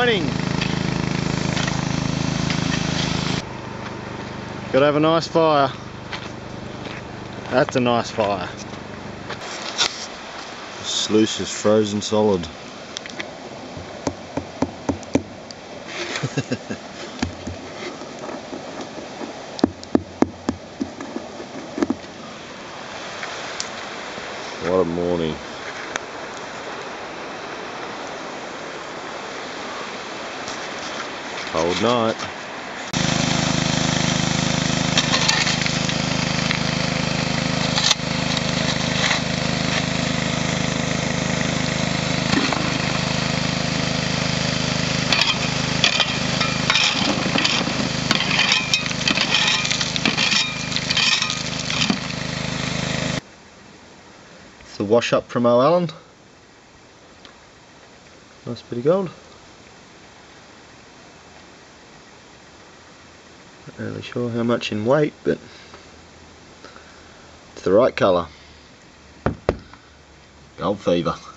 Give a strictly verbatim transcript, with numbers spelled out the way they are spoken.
morning. Gotta have a nice fire. That's a nice fire. The sluice is frozen solid. What a morning. Cold night. It's the wash up from O'Allen. Nice bit of gold. Not really sure how much in weight, but it's the right colour. Gold fever.